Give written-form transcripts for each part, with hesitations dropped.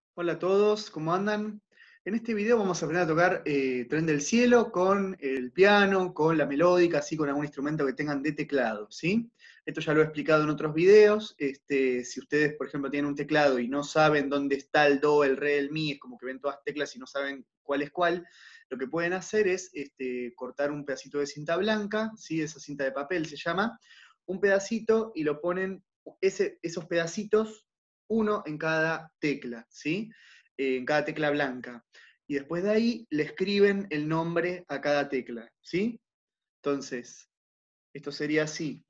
Hola a todos, ¿cómo andan? En este video vamos a aprender a tocar Tren del Cielo con el piano, con la melódica, así con algún instrumento que tengan de teclado, ¿sí? Esto ya lo he explicado en otros videos. Si ustedes, por ejemplo, tienen un teclado y no saben dónde está el do, el re, el mi, es como que ven todas teclas y no saben cuál es cuál, lo que pueden hacer es cortar un pedacito de cinta blanca, ¿sí? Esa cinta de papel se llama, un pedacito y lo ponen, esos pedacitos uno en cada tecla, ¿sí? En cada tecla blanca. Y después de ahí le escriben el nombre a cada tecla, ¿sí? Entonces, esto sería así.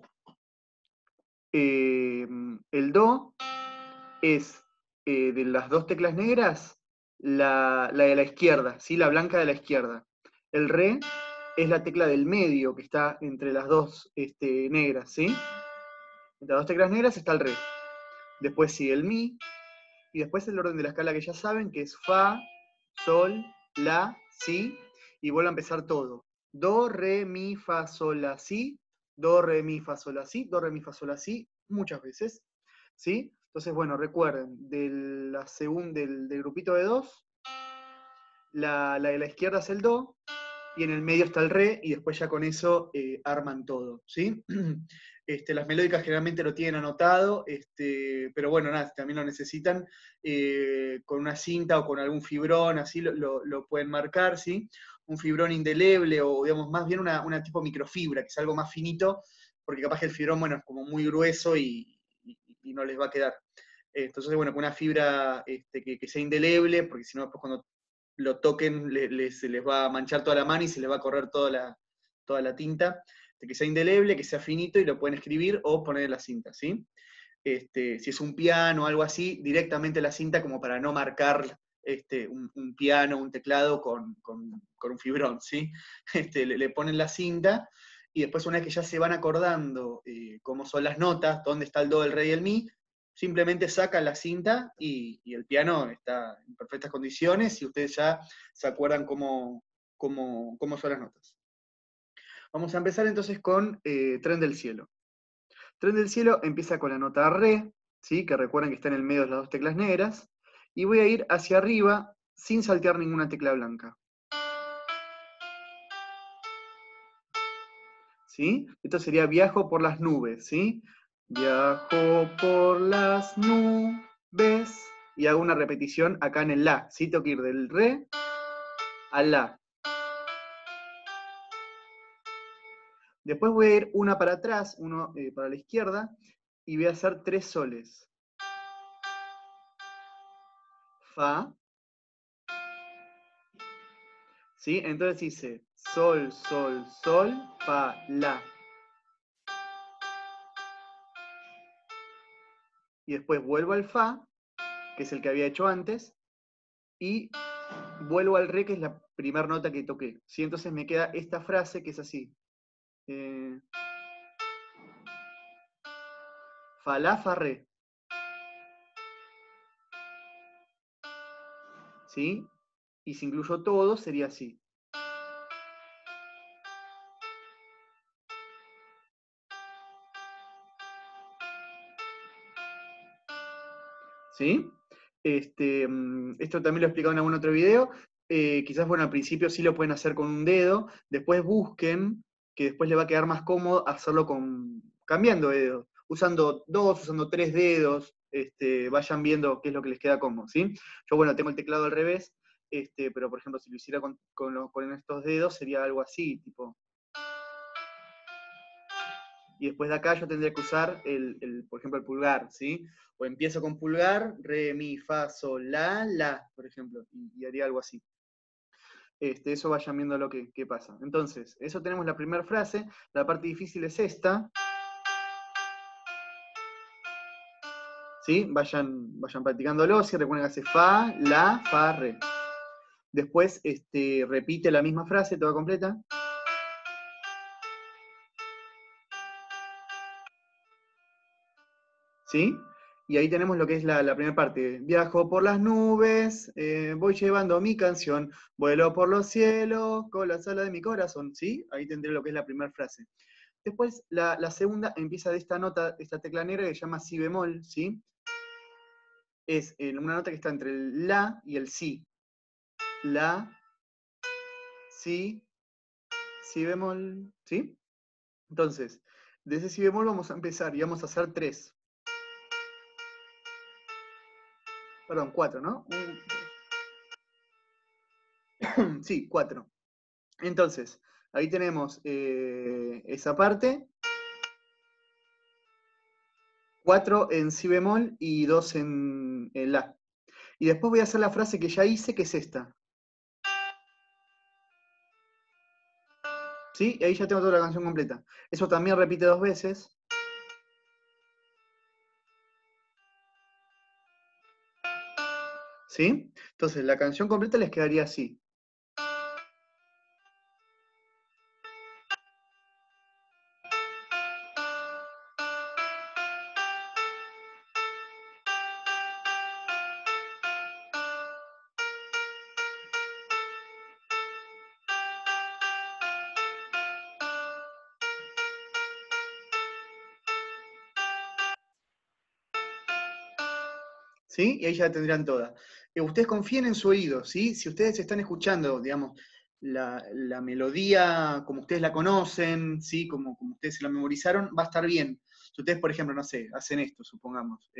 El do es de las dos teclas negras, la de la izquierda, ¿sí? La blanca de la izquierda. El re es la tecla del medio que está entre las dos negras, ¿sí? Entre las dos teclas negras está el re. Después sigue el mi, y después el orden de la escala que ya saben, que es fa, sol, la, si, y vuelve a empezar todo. Do, re, mi, fa, sol, la, si, do, re, mi, fa, sol, la, si, do, re, mi, fa, sol, la, si, muchas veces, ¿sí? Entonces, bueno, recuerden, del grupito de dos, la de la izquierda es el do, y en el medio está el re, y después ya con eso arman todo, ¿sí? Las melódicas generalmente lo tienen anotado, pero bueno, nada, también lo necesitan con una cinta o con algún fibrón, así lo pueden marcar, ¿sí? Un fibrón indeleble o, digamos, más bien una tipo microfibra, que es algo más finito, porque capaz que el fibrón, bueno, es como muy grueso y no les va a quedar. Entonces, bueno, con una fibra que sea indeleble, porque si no, después cuando lo toquen se les va a manchar toda la mano y se les va a correr toda la tinta. Que sea indeleble, que sea finito y lo pueden escribir o poner en la cinta, ¿sí? Si es un piano o algo así, directamente la cinta como para no marcar un piano, un teclado con un fibrón, ¿sí? Le ponen la cinta y después una vez que ya se van acordando cómo son las notas, dónde está el do, el re y el mi, simplemente sacan la cinta y el piano está en perfectas condiciones y ustedes ya se acuerdan cómo son las notas. Vamos a empezar entonces con Tren del Cielo. Tren del Cielo empieza con la nota re, ¿sí? Que recuerden que está en el medio de las dos teclas negras, y voy a ir hacia arriba sin saltear ninguna tecla blanca. ¿Sí? Esto sería viajo por las nubes, ¿sí? Viajo por las nubes. Y hago una repetición acá en el la, ¿sí? Tengo que ir del re al la. Después voy a ir una para atrás, uno para la izquierda, y voy a hacer tres soles. Fa. ¿Sí? Entonces hice sol, sol, sol, fa, la. Y después vuelvo al fa, que es el que había hecho antes, y vuelvo al re, que es la primera nota que toqué. ¿Sí? Entonces me queda esta frase que es así. Fa, la, fa, re. ¿Sí? Y si incluyo todo, sería así. ¿Sí? Esto también lo he explicado en algún otro video. Quizás, bueno, al principio sí lo pueden hacer con un dedo, después busquen, que después les va a quedar más cómodo hacerlo cambiando de dedo, usando dos, usando tres dedos, vayan viendo qué es lo que les queda cómodo, ¿sí? Yo, bueno, tengo el teclado al revés, pero por ejemplo, si lo hiciera con estos dedos, sería algo así, tipo. Y después de acá yo tendría que usar, por ejemplo, el pulgar, ¿sí? O empiezo con pulgar, re, mi, fa, sol, la, por ejemplo, y haría algo así. Eso vayan viendo lo que pasa. Entonces, eso tenemos la primera frase. La parte difícil es esta. ¿Sí? Vayan practicándolo. Si recuerden que hace fa, la, fa, re. Después repite la misma frase, toda completa. ¿Sí? Y ahí tenemos lo que es la primera parte. Viajo por las nubes, voy llevando mi canción, vuelo por los cielos, con la sala de mi corazón. ¿Sí? Ahí tendré lo que es la primera frase. Después, la segunda empieza de esta nota, esta tecla negra que se llama si bemol, ¿sí? es una nota que está entre el la y el si. La, si, si bemol, ¿sí? Entonces, de ese si bemol vamos a empezar y vamos a hacer 3. Perdón, 4, ¿no? Sí, 4. Entonces, ahí tenemos esa parte, 4 en si bemol y 2 en la. Y después voy a hacer la frase que ya hice, que es esta. ¿Sí? Y ahí ya tengo toda la canción completa. Eso también repite 2 veces. ¿Sí? Entonces, la canción completa les quedaría así. ¿Sí? Y ahí ya la tendrían toda. Ustedes confíen en su oído, ¿sí? Si ustedes están escuchando, digamos, la melodía como ustedes la conocen, ¿sí? Como ustedes se la memorizaron, va a estar bien. Si ustedes, por ejemplo, no sé, hacen esto, supongamos.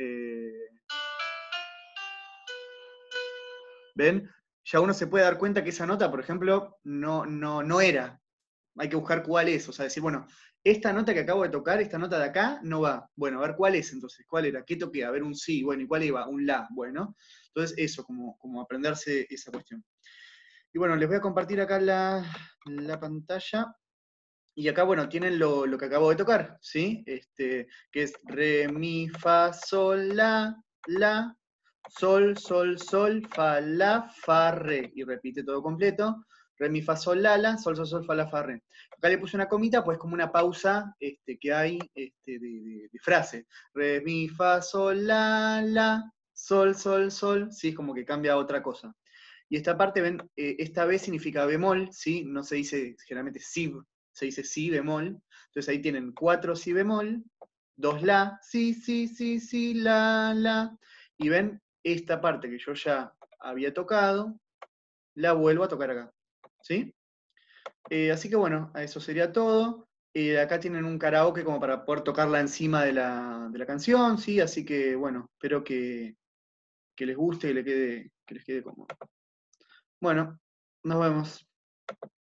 ¿Ven? Ya uno se puede dar cuenta que esa nota, por ejemplo, no era. Hay que buscar cuál es, o sea, decir, bueno, esta nota que acabo de tocar, esta nota de acá, no va. Bueno, a ver cuál es entonces, cuál era, qué toqué, a ver un sí, bueno, ¿y cuál iba? Un la, bueno. Entonces, eso, como aprenderse esa cuestión. Y bueno, les voy a compartir acá la pantalla. Y acá, bueno, tienen lo que acabo de tocar, ¿sí? Que es re, mi, fa, sol, la, sol, sol, sol, fa, re. Y repite todo completo. Re, mi, fa, sol, sol, sol, sol, fa, re. Acá le puse una comita, pues como una pausa que hay de frase. Re, mi, fa, sol, sol, sol, sol. Sí, es como que cambia a otra cosa. Y esta parte, ven, esta B significa bemol, ¿sí? No se dice generalmente si, se dice si bemol. Entonces ahí tienen 4 si bemol, 2 la, si, si, si, si, la. Y ven, esta parte que yo ya había tocado, la vuelvo a tocar acá, ¿sí? Así que bueno, eso sería todo. Acá tienen un karaoke como para poder tocarla encima de la canción, ¿sí? Así que bueno, espero que les guste y que les quede cómodo. Bueno, nos vemos.